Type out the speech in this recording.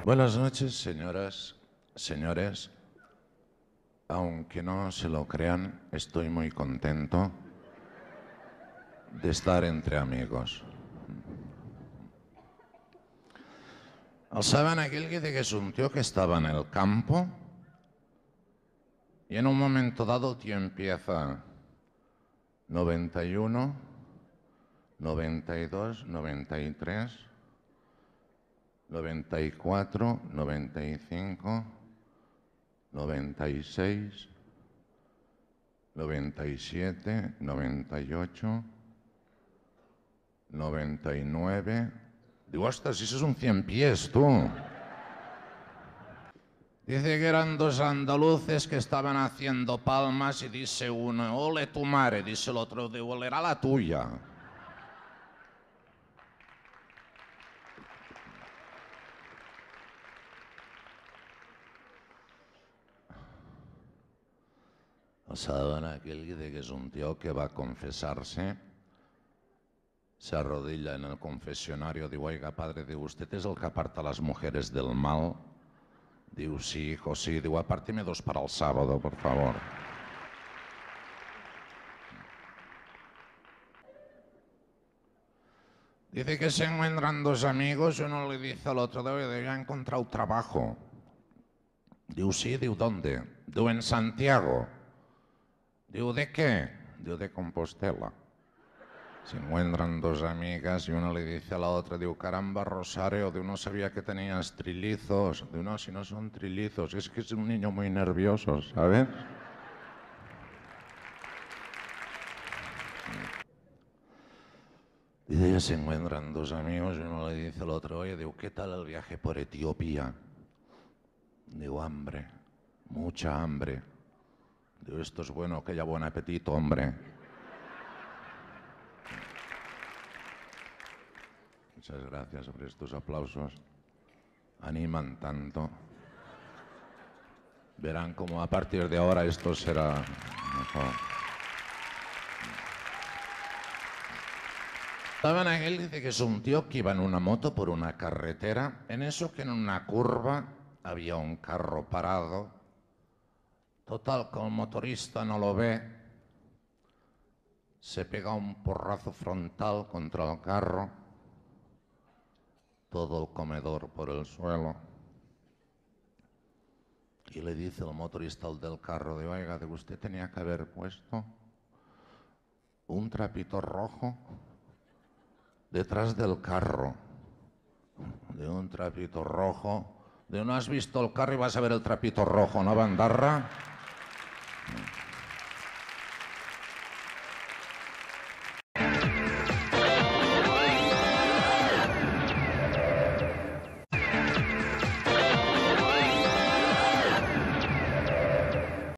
Buenas noches, señoras, señores. Aunque no se lo crean, estoy muy contento de estar entre amigos. ¿Saben aquel que dice que es un tío que estaba en el campo y en un momento dado el tío empieza 91, 92, 93, 94, 95, 96, 97, 98, 99... Digo, ostras, si eso es un 100 pies, tú. Dice que eran dos andaluces que estaban haciendo palmas y dice uno, ole tu madre, dice el otro, de olerá la tuya. ¿Saben aquel que dice que es un tío que va a confesarse? Se arrodilla en el confesionario, digo, oiga, padre, digo, ¿usted es el que aparta a las mujeres del mal? Digo, sí, hijo, sí. Digo, apárteme dos para el sábado, por favor. Dice que se encuentran dos amigos y uno le dice al otro, digo, ya he encontrado trabajo. Digo, sí, digo, ¿dónde? Digo, en Santiago. Digo, ¿de qué? Digo, de Compostela. Se encuentran dos amigas y una le dice a la otra, digo, caramba, Rosario, de uno sabía que tenías trillizos. De uno, si no son trillizos, es que es un niño muy nervioso, ¿sabes? Dice que se encuentran dos amigos y uno le dice al otro, oye, digo, ¿qué tal el viaje por Etiopía? Digo, hambre, mucha hambre. Digo, esto es bueno, que haya buen apetito, hombre. Muchas gracias por estos aplausos. Animan tanto. Verán cómo a partir de ahora esto será mejor. ¿Saben aquel? Dice que es un tío que iba en una moto por una carretera. En eso que en una curva había un carro parado. Total, que el motorista no lo ve. Se pega un porrazo frontal contra el carro. Todo el comedor por el suelo. Y le dice el motorista al del carro, de, oiga, de usted tenía que haber puesto un trapito rojo detrás del carro. De un trapito rojo. De no has visto el carro y vas a ver el trapito rojo, ¿no, bandarra?